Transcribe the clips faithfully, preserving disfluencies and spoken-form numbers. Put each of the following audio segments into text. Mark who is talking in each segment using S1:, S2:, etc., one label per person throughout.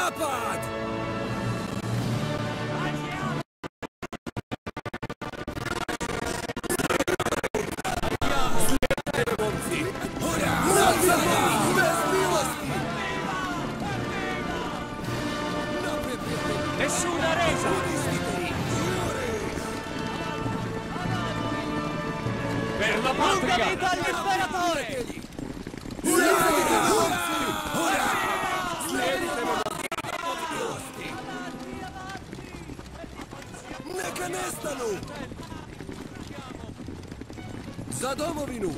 S1: Napad!
S2: Nessuna resa! Per la patria!
S3: Vita all'imperatore!
S1: Neka nestanu! Za domovinu!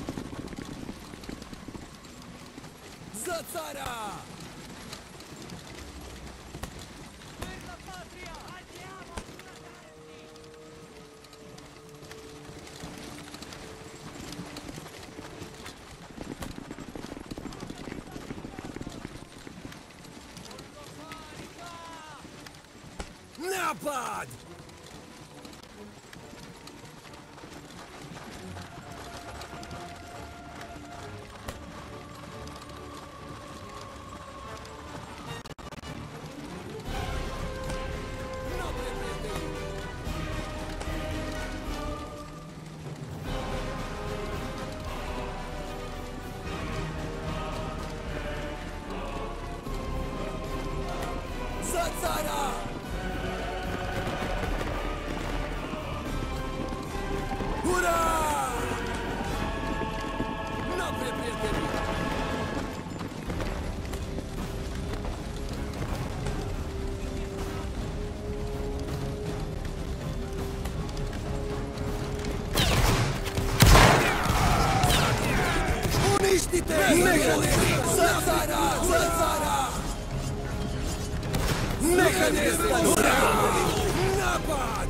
S1: Za cara! Napad! Za cara! Hurra! Naprijed, prijatelji! Uništite! Mehanisti! Za cara! Za cara! Mehanisti! Hurra! Napad!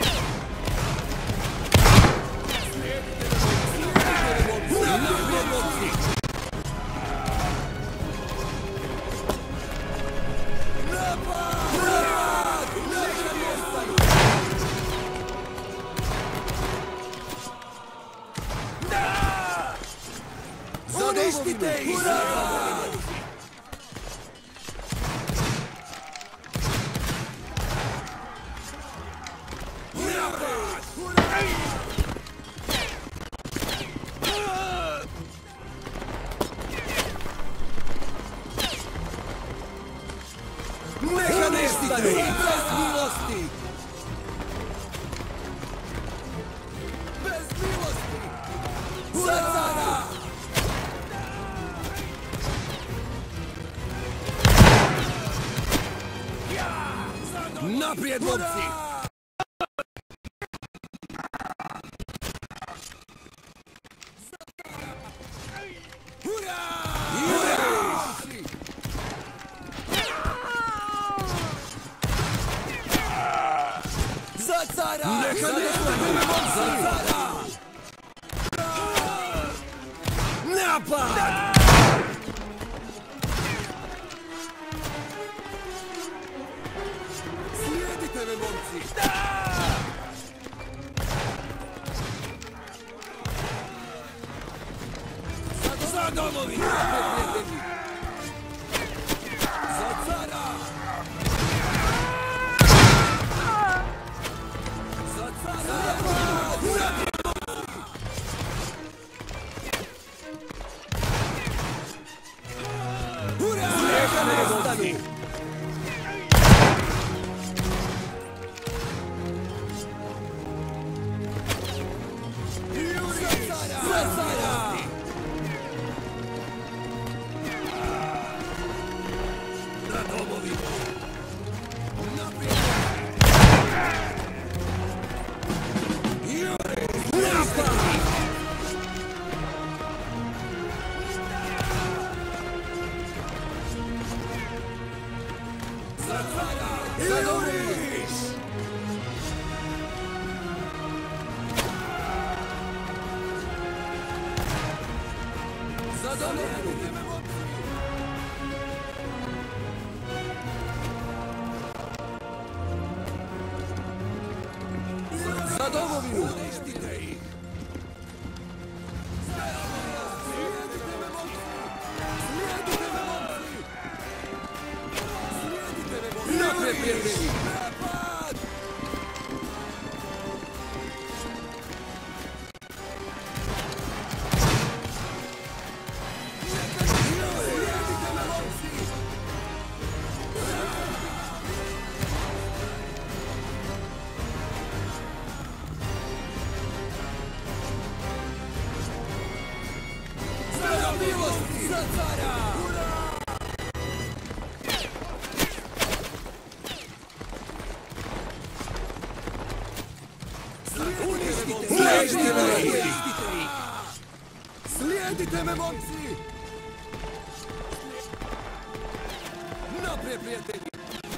S1: Uništite ih! Mehanisti! Bez milosti! Bez milosti! Za cara! Naprijed, momci! Hurra! Za cara! Neka ne sledime, momci! Za cara! Napad! Slijedite me, momci! Za domovinu! Za cara! Za cara! Hurra! Neka nestanu! Za cara! Na domovinu! Naprijed! Napad! Za cara! Za domovinu! Za domovinu! Za domovinu! Uništite ih! Slijedite me, momci! Slijedite me, momci! Slijedite me! Za cara! Slijedite me! Slijedite me, momci! Naprijed, prijatelji!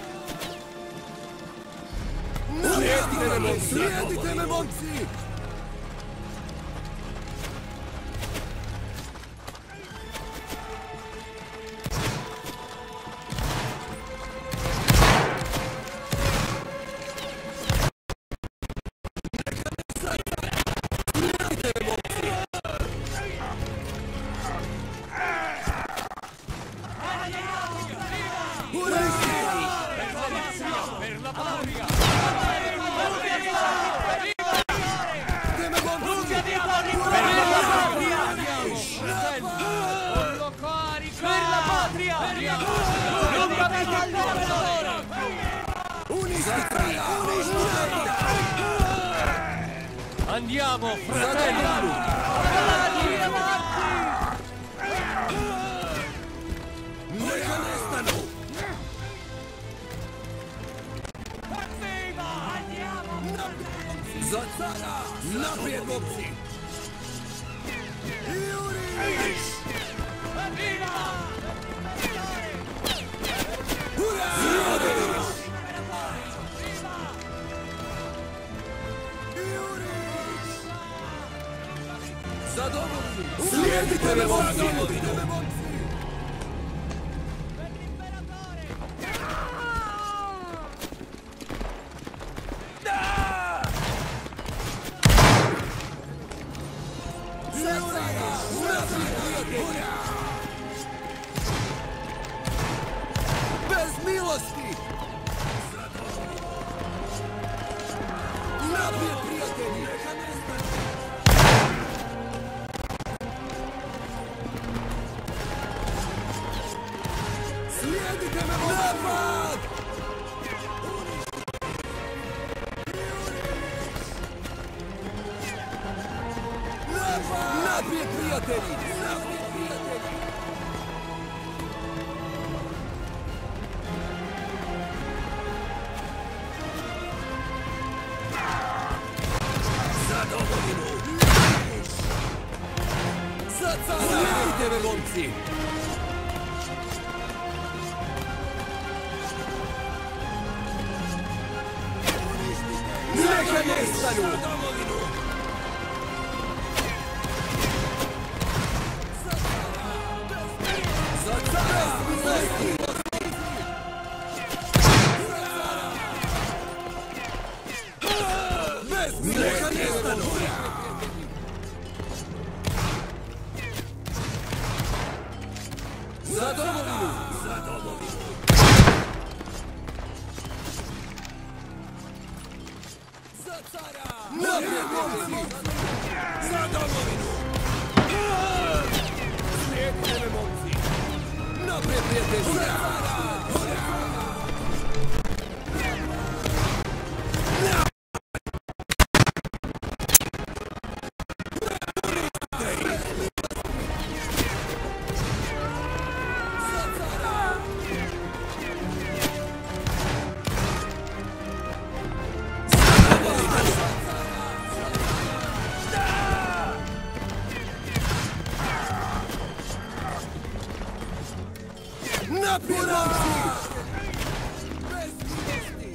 S1: Slijedite me, momci! Slijedite me, momci!
S2: Andiamo, fratelli! Avanti, avanti!
S1: Neka nestanu!
S2: Viva! Andiamo!
S1: Za cara! Naprijed, momci! Juriš!
S2: Viva!
S1: Hurra! Za domovinu! Slijedite me, momci! Slijedite me, momci! Za cara! Naprijed, prijatelji! Bez milosti! Naprijed, prijatelji! Neka nestane! Slijedite me, momci! Napad! Napad! Naprijed, prijatelji! Naprijed, prijatelji! Za domovinu! Za cara! Slijedite me, momci! Neka nestanu! Za domovinu! Za cara! Bez milosti! Bez milosti! Neka nestanu! Za domovinu! Za domovinu! Za cara! Naprijed, momci! Za domovinu! Slijedite me, momci! Naprijed, prijatelji! Za cara! Naprijed, momci! Bez milosti!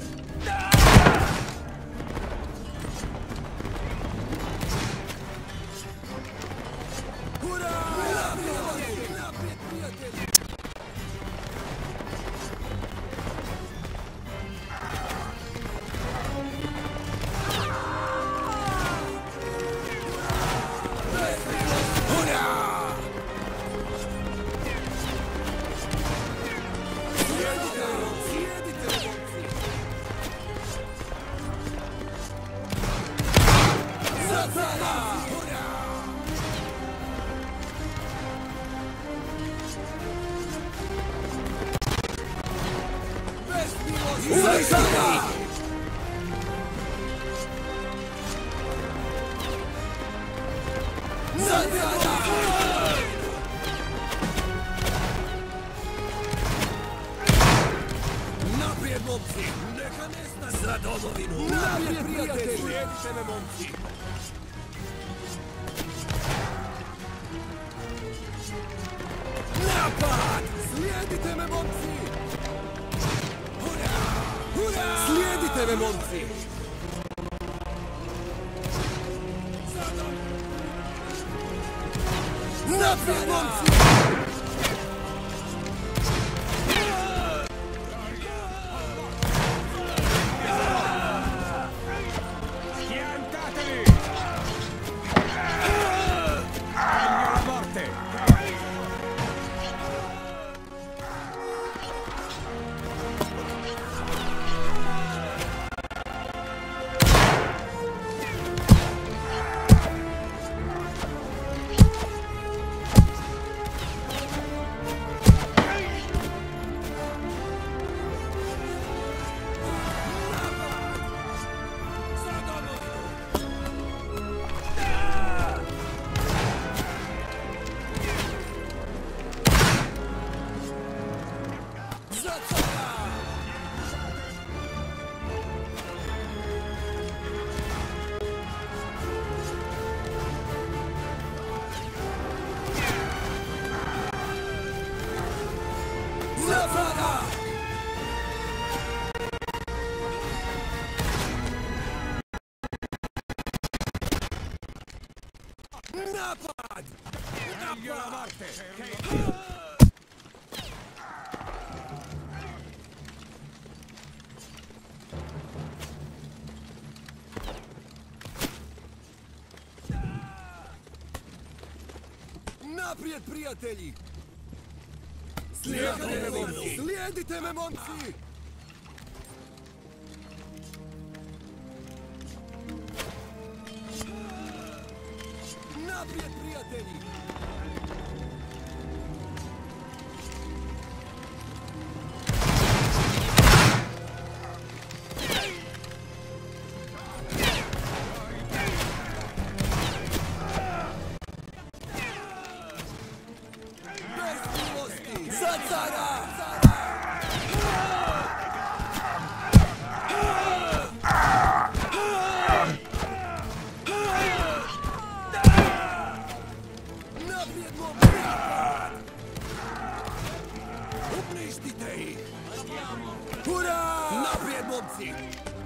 S1: Hurra! Naprijed, naprijed, prijatelji! Bez milosti! Hurra! Slijedite me, momci! Slijedite me, momci! Za cara! Hurra! Bez milosti! Za cara! Za cara! Naprijed, prijatelji! Slijedite me, momci! Napad! Slijedite me, momci! Hurra! Hurra! Slijedite me, momci! Naprijed, momci! Napad! Naprijed, prijatelji! Slijedite me, momci! Slijedite me, momci! Naprijed, prijatelji! Bez milosti! Za cara! Uništite ih! Hurra! Naprijed, momci!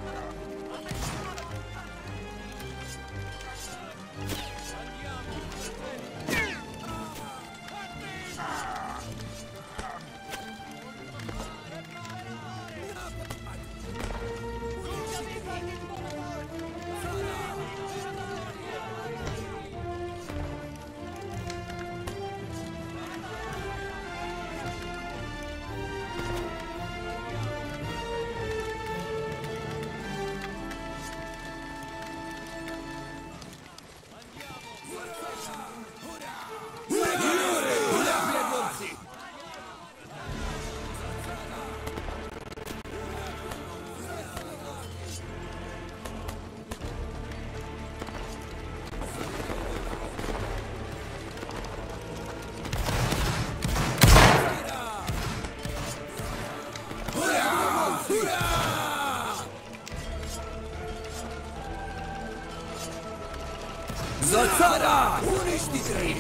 S1: Za cara! Uništite ih!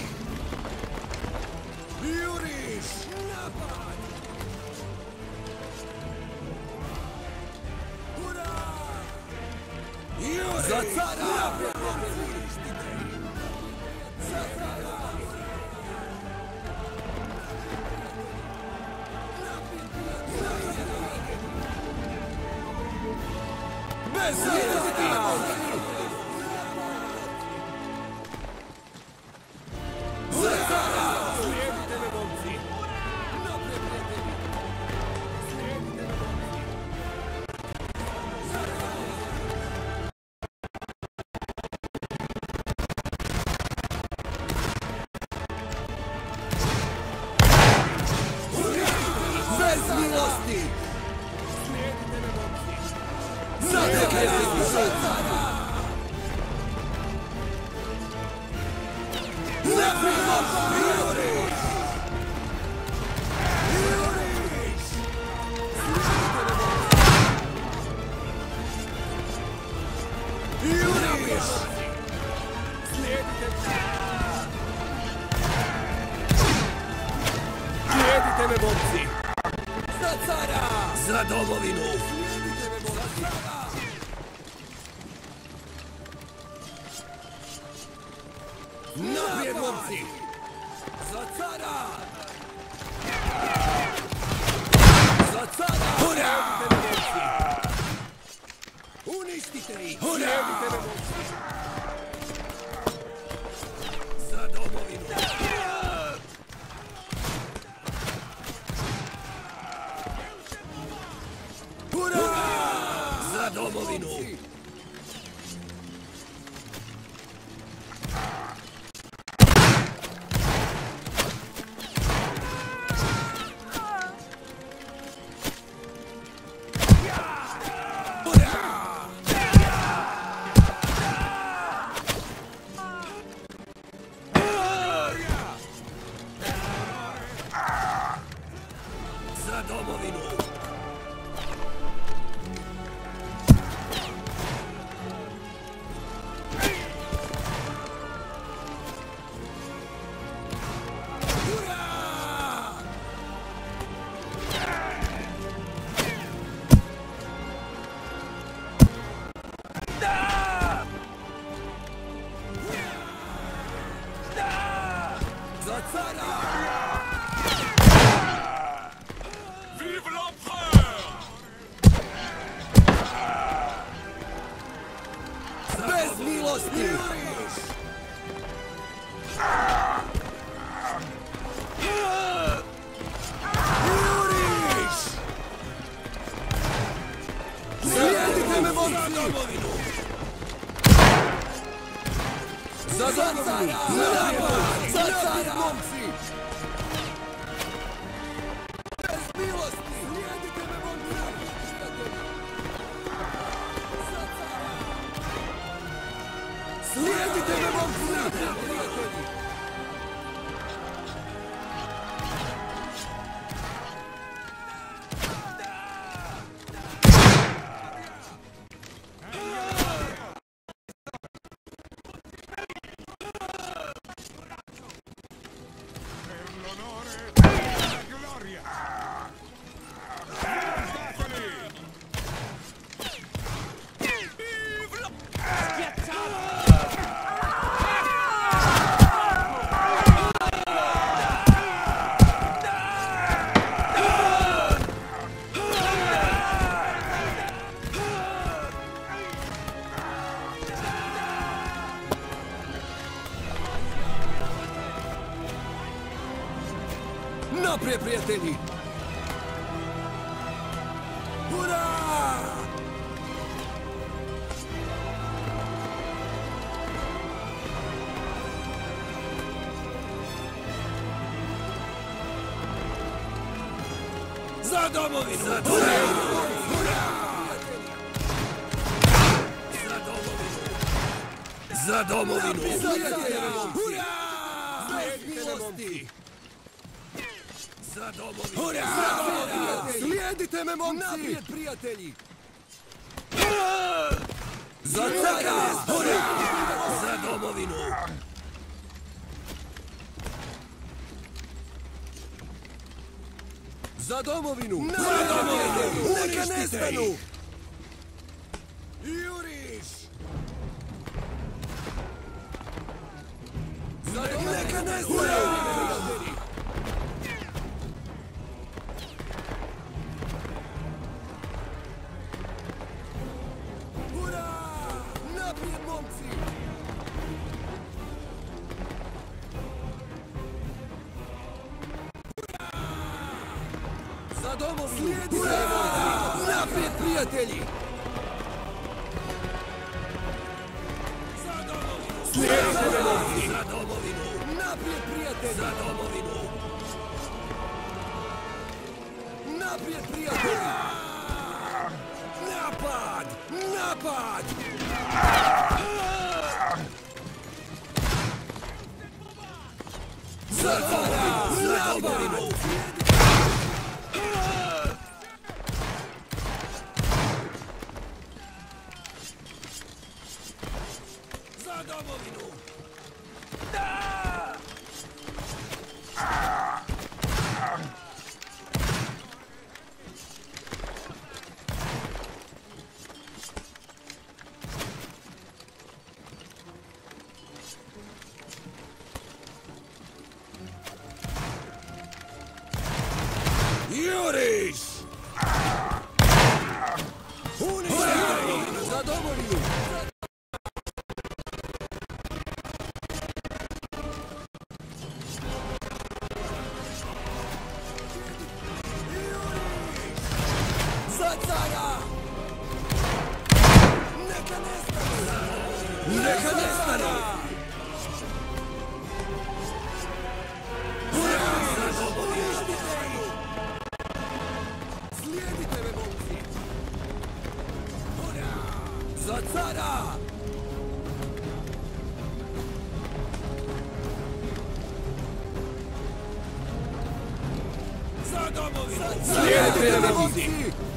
S1: Juriš! Napad! Hurra! Juriš! Za cara! Uništite ih! Za cara! Bez milosti! me, momci! Za cara! Za domovinu! Slijedite me, momci! Za cara! Naprijed, momci! Za cara! Za cara! Hurra! Uništite ih! Hurra! Slijedite me, momci! Za domovinu! Hurra! Za domovinu! Naprijed, prijatelji! Hurra! Za domovinu! Za domovinu! Hurra! Za domovinu! Za domovinu! Hurra! Bez milosti! Za domovinu! Hurra! Slijedite me, momci! Naprijed, prijatelji! Za cara! Hurra! Za domovinu! Za domovinu! Za domovinu! Neka nestanu! Juriš! Za domovinu! Neka nestanu! Naprijed, prijatelji! Slijedite me, momci! Za domovinu! Naprijed, prijatelji! Za domovinu! Naprijed, prijatelji! Napad! Napad! Za domovinu! Za domovinu! Za domovinu! Slijedite me, momci!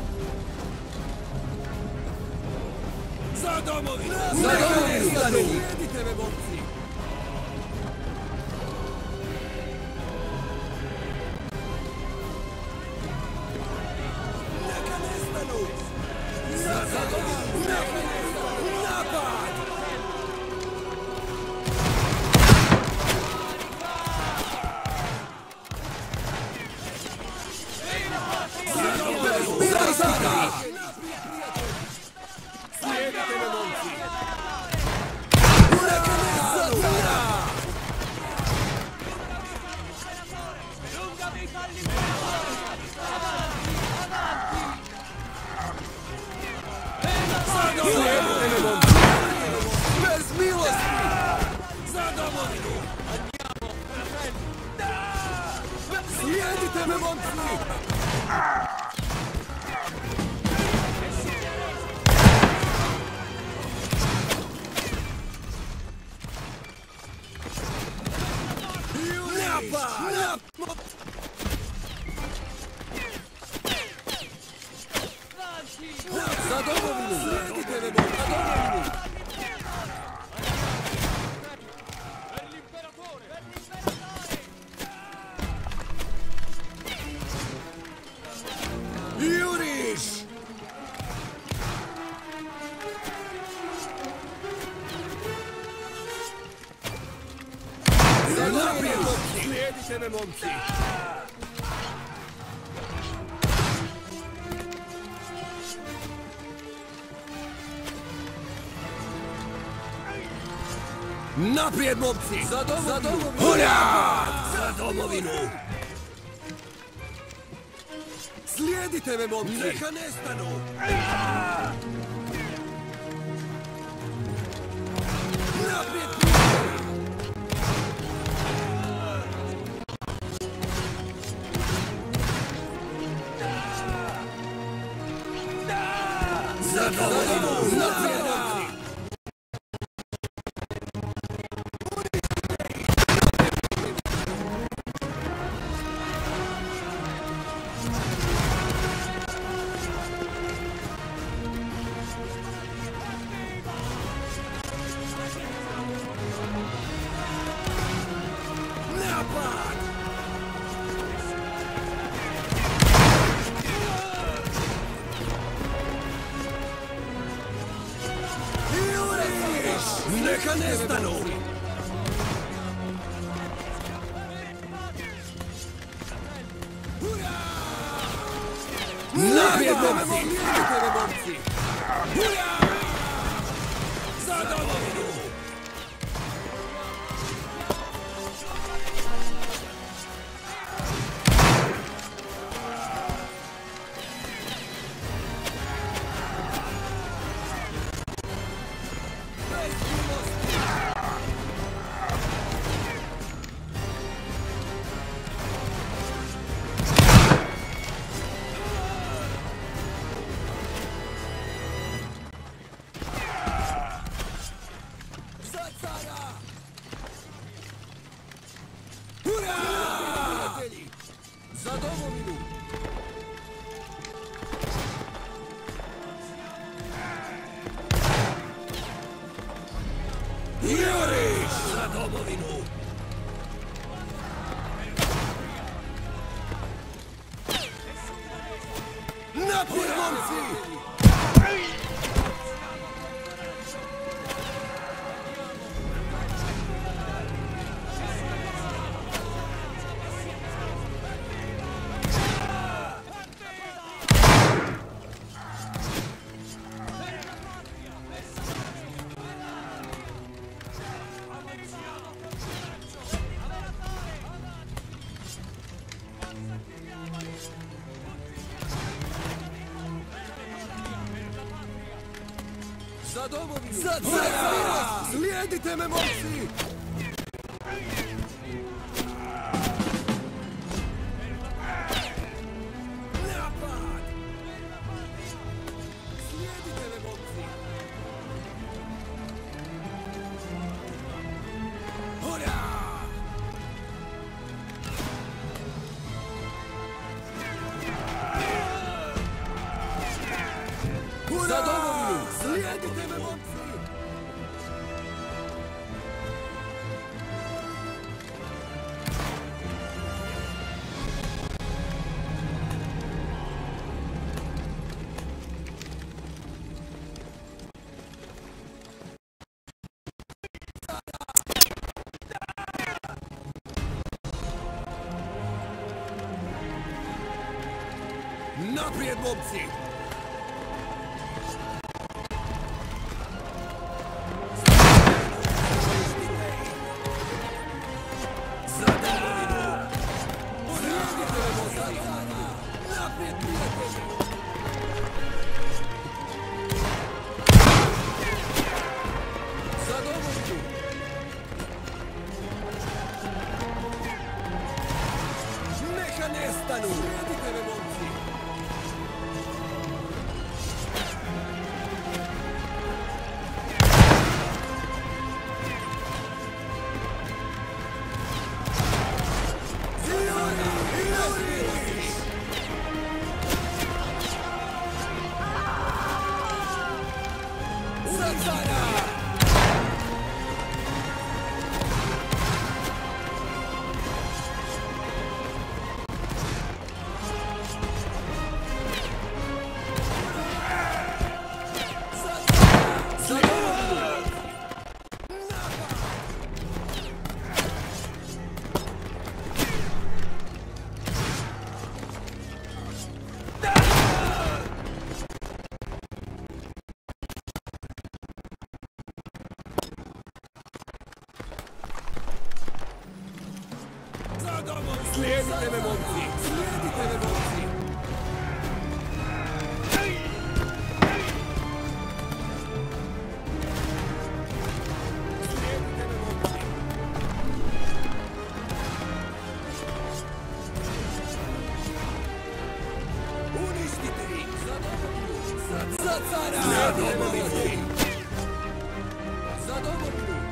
S1: Za domovinu! Za domovinu! Slijedite me, momci! Neka nestanu! Za domovinu! Neka nestanu! Napad! Slijedite me, momci! Neka nestanu! Slijedite me, momci! Bez milosti! Za domovinu! Slijedite me, momci! Napad! Za domovinu! Slijedite me, momci! Za domovinu! Juriš! Naprijed, momci! Slijedite me, momci! Naprijed, momci! Za domovinu! Hurra! Za domovinu! Slijedite me, momci! Neka nestanu! Naprijed! Za domovinu! Naprijed, momci! Napad! Juriš! Neka nestanu! Naprijed, momci! Slijedite me, momci! Hurra! Za domovinu! Za domovinu! Juriš! Za domovinu! Naprijed, momci! Za domovinu! Za domovinu! Slijedite me, momci! Napad! Slijedite me, momci! Hurra! Naprijed, momci! Za domovinu! Slijedite me, momci! Naprijed, prijatelji! Za domovinu! Neka nestanu! Slijedite me, momci! Slijedite me, momci! Slijedite me, momci! Slijedite me, momci! Uništite ih! Za domovinu! Za cara! Za domovinu! Za domovinu!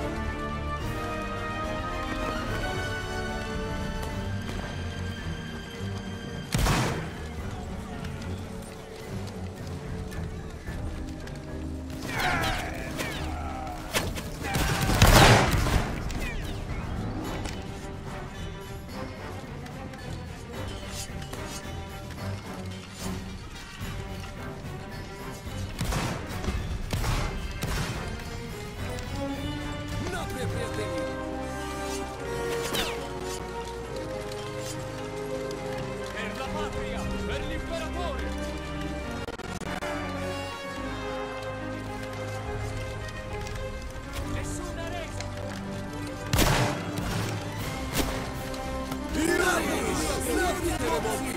S2: Per la patria, per l'imperatore! Nessuna resa!
S1: Napoli! Slijedite me, momci!